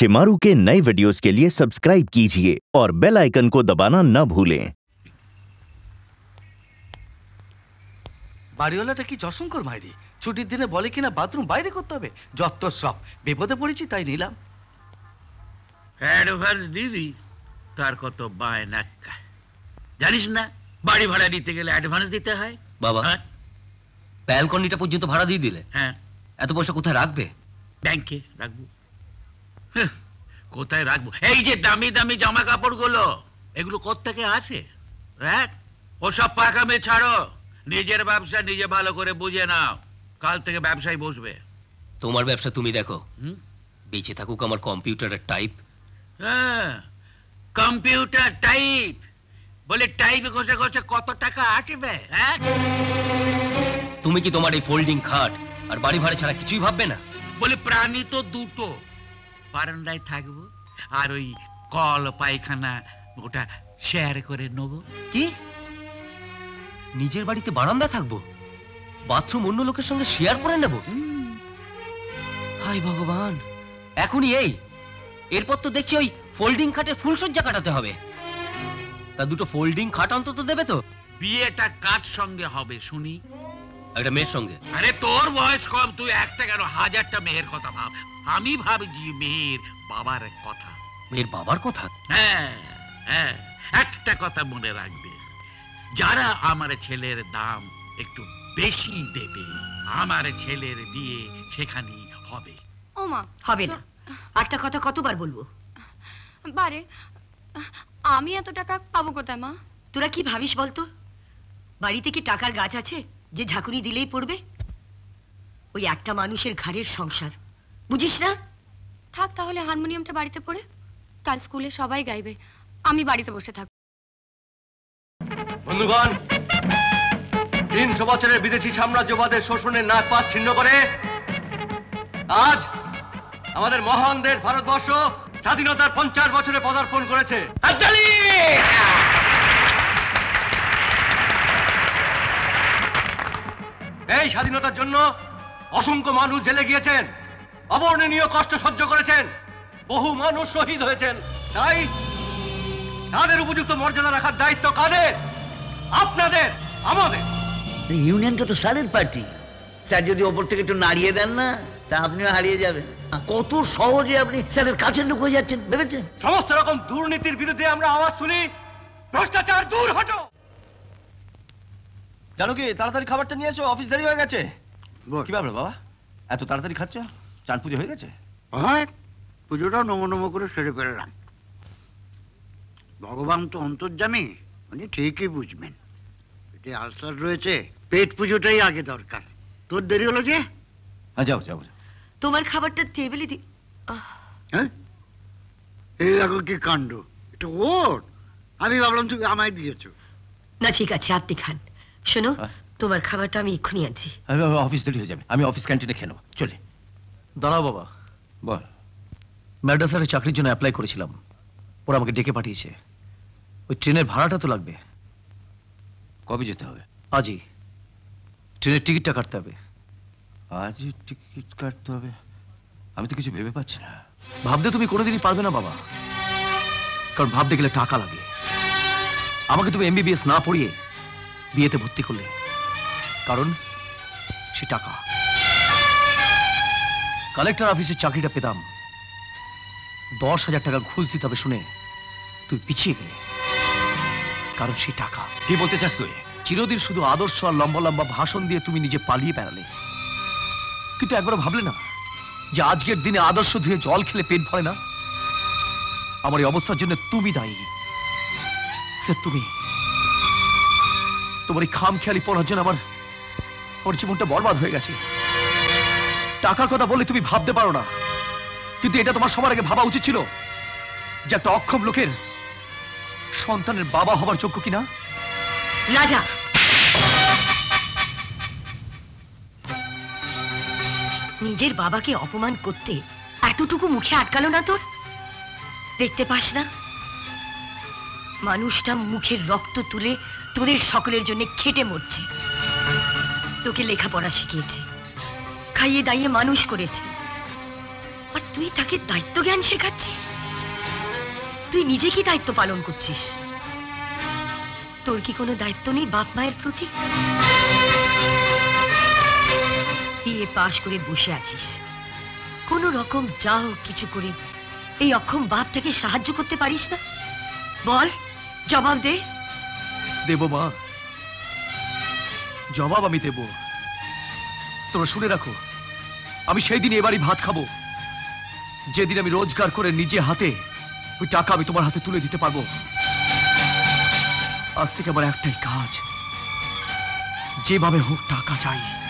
शिमारू के नए वीडियोस के लिए सब्सक्राइब कीजिए और बेल आइकन को दबाना न भूलें। বাড়িওয়ালাটা কি জশঙ্কর মাইরি ছুটির দিনে বলে কিনা বাথরুম বাইরে করতে হবে, যত সব বিপদে পড়েছি তাই নিলাম। অ্যাডভান্স দিদি তার কত বায়না, জানিস না বাড়ি ভাড়া নিতে গেলে অ্যাডভান্স দিতে হয়। বাবা ব্যালকনিটা পর্যন্ত ভাড়া দিয়ে দিলে, হ্যাঁ এত পয়সা কোথায় রাখবে? ব্যাংকে রাখবো। কোথায় রাখবো? এই যে দামি দামি জামা কাপড়গুলো, এগুলো কোত্থেকে আসে? রাখ, ওসব পাকামে ছাড়ো, নিজের ব্যবসা নিজে ভালো করে বুঝে নাও, কাল থেকে ব্যবসায় বসবে। তোমার ব্যবসা তুমি দেখো, বেঁচে থাকুক আমার কম্পিউটারের টাইপ। হ্যাঁ কম্পিউটার টাইপ বলে টাইপে ঘষে ঘষে কত টাকা আসবে? হ্যাঁ তুমি কি তোমার এই ফোল্ডিং খাট আর বাড়ি ভাড়া ছাড়া কিছুই ভাববে না? বলে প্রাণী তো দুটো, বারান্দায় থাকবো আর ওই কল পায়খানা ওটা শেয়ার করে নেবো। কি নিজের বাড়িতে বারান্দা থাকবো, বাথরুম অন্য লোকের সঙ্গে শেয়ার করে নেব? হায় ভগবান, এখনই এই, এরপর তো দেখছি ওই ফোল্ডিং খাটের ফুলসজ্জা কাটাতে হবে। তা দুটো ফোল্ডিং খাট অন্তত দেবে তো? বিয়েটা কার সঙ্গে হবে শুনি? একটা মেয়ের সঙ্গে। আরে তোর বয়স কম, তুই একটা কেন হাজারটা মেয়ের কথা ভাব। আমি ভাবছি মেয়ের বাবার কথা। মেয়ের বাবার কথা? হ্যাঁ হ্যাঁ, একটা কথা মনে রাখবে, যারা আমার ছেলের দাম একটু বেশি দেবে, আমার ছেলের বিয়ে সেখানেই হবে। ও মা, হবে না। একটা কথা কতবার বলবো? বারে আমি এত টাকা পাবো কোথায় মা? তোরা কি ভাবিস বলতো? বাড়িতে কি টাকার গাছ আছে যে ঝাঁকুনি দিলেই পড়বে? ওই একটা মানুষের ঘাড়ের সংসার, বুঝিস না? থাক তাহলে হারমোনিয়ামটা বাড়িতে পড়ে, কাল স্কুলে সবাই গাইবে, আমি বাড়িতে বসে থাকবো। বন্ধুগণ, 300 বছরের বিদেশি সাম্রাজ্যবাদের শোষণের নাক পাশ ছিন্ন করে আজ আমাদের মহান দেশ ভারতবর্ষ স্বাধীনতার 50 বছরে পদার্পণ করেছে। এই স্বাধীনতার জন্য অসংখ্য মানুষ জেলে গিয়েছেন, অবর্ণনীয় কষ্ট সহ্য করেছেন, বহু মানুষ শহীদ হয়েছেন। তাই তাদের উপযুক্ত মর্যাদা রাখার দায়িত্ব কাদের? আপনাদের, আমাদের। ইউনিয়নটা তো স্যারের পার্টি, স্যার যদি ওপর থেকে একটু নাড়িয়ে দেন না, তা আপনিও হারিয়ে যাবেন। কত সহজে আপনি স্যারের কাছের লোক হয়ে যাচ্ছেন ভেবেছেন? সমস্ত রকম দুর্নীতির বিরুদ্ধে আমরা আওয়াজ তুলি, ভ্রষ্টাচার দূর হটো। জানো কি, তাড়াতাড়ি খাবারটা নিয়ে এসো, অফিস দেরি হয়ে গেছে। কি ব্যাপার বাবা, এত তাড়াতাড়ি খাচ্ছ? চাঁদ পুজো হয়ে গেছে? হ্যাঁ, পুজোটাও নমো নমো করে সেরে ফেললাম। ভগবান তো অন্তর্যামী, উনি ঠিকই বুঝবেন। পেটে আলসার রয়েছে, পেট পুজোটাই আগে দরকার। তোর দেরি হলো যে? হ্যাঁ যাও যাও। তোমার খাবারটা টেবিলে দি। হ্যাঁ, এই দেখো কি কাণ্ড, এটা ওর। আমি ভাবলাম তুমি আমায় দিয়েছো। না ঠিক আছে, আপনি খান। শোনো, তোমার খাবারটা আমি এক্ষুনি আনছি। অফিস দেরি হয়ে যাবে, আমি অফিস ক্যান্টিনে খেয়ে নেবো। চলে দাঁড়াও বাবা, বল। ম্যাড্রাসারে চাকরির জন্য অ্যাপ্লাই করেছিলাম, ওরা আমাকে ডেকে পাঠিয়েছে। ওই ট্রেনের ভাড়াটা তো লাগবে। কবে যেতে হবে? আজই ট্রেনের টিকিটটা কাটতে হবে। আজই টিকিট কাটতে হবে? আমি তো কিছু ভেবে পাচ্ছি না। ভাবতে তুমি কোনোদিনই পারবে না বাবা, কারণ ভাবতে গেলে টাকা লাগে। আমাকে তুমি MBBS না পড়িয়ে বিয়েতে ভর্তি করলে, কারণ সে টাকা। কালেক্টর অফিসের চাকরিটা পেতাম, 10,000 টাকা ঘুষ দিতে হবে শুনে তুই পিছিয়ে গেলে, কারণ সে টাকা। কি বলতে চাস তুই? চিরদিন শুধু আদর্শ আর লম্বা লম্বা ভাষণ দিয়ে তুমি নিজে পালিয়ে বেড়ালে, কিন্তু একবারও ভাবলে না যে আজকের দিনে আদর্শ ধুয়ে জল খেলে পেট ভরে না? আমার এই অবস্থার জন্য তুমি দায়ী স্যার। তুমি, তোমার এই খামখেয়ালি পড়ার জন্য আমার জীবনটা বরবাদ হয়ে গেছে। টাকার কথা বললে তুমি ভাবতে পারো না, কিন্তু এটা তোমার সবার আগে ভাবা উচিত ছিল যে একটা অক্ষম লোকের সন্তানের বাবা হবার যোগ্য কিনা। রাজা, নিজের বাবাকে অপমান করতে এতটুকু মুখে আটকালো না তোর? দেখতে পাস না মানুষটা মুখের রক্ত তুলে তোদের সকলের জন্য খেটে মরছে, তোকে লেখাপড়া শিখিয়েছে, খাইয়ে দাইয়ে মানুষ করেছে, আর তুই তাকে দায়িত্ব জ্ঞান শেখাচ্ছিস? তুই নিজে কি দায়িত্ব পালন করছিস? তোর কি কোনো দায়িত্ব নেই বাপ মায়ের প্রতি? বিএ পাশ করে বসে আছিস, কোনো রকম যা হোক কিছু করে এই অক্ষম বাপটাকে সাহায্য করতে পারিস না? বল, জবাব দে। দেব মা, জবাব আমি দেব। তোমরা শুনে রাখো, আমি সেই দিন এবারই ভাত খাবো যেদিন আমি রোজগার করে নিজে হাতে ওই টাকা আমি তোমার হাতে তুলে দিতে পারবো। আজ থেকে আমার একটাই কাজ, যেভাবে হোক টাকা চাই।